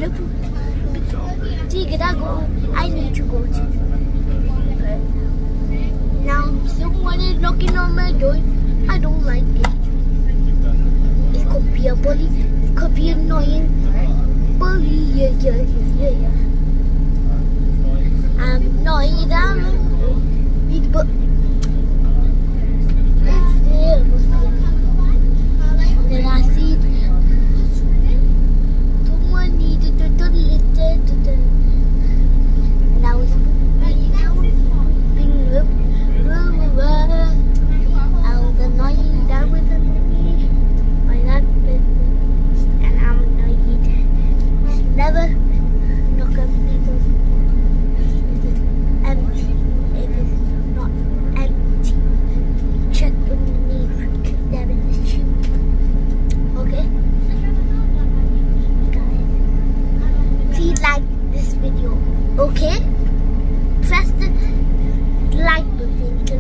dago I need to go to. Now someone is knocking on my door. I don't like it. It could be a bully. It could be annoying. Bully, yeah. I'm annoyed. But then I see someone needed to and I was annoying. That was annoying by that business, and I'm annoyed. Never knock on people's empty. If it's not empty, check underneath. There is a shoe. Okay, guys, please like this video. Okay.